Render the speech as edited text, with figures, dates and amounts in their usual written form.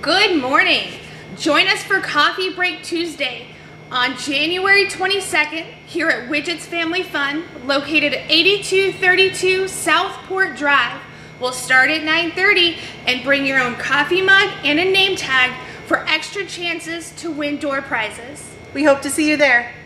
Good morning. Join us for Coffee Break Tuesday on January 22nd here at Widgets Family Fun, located at 8232 Southport Drive. We'll start at 9:30 and bring your own coffee mug and a name tag for extra chances to win door prizes. We hope to see you there.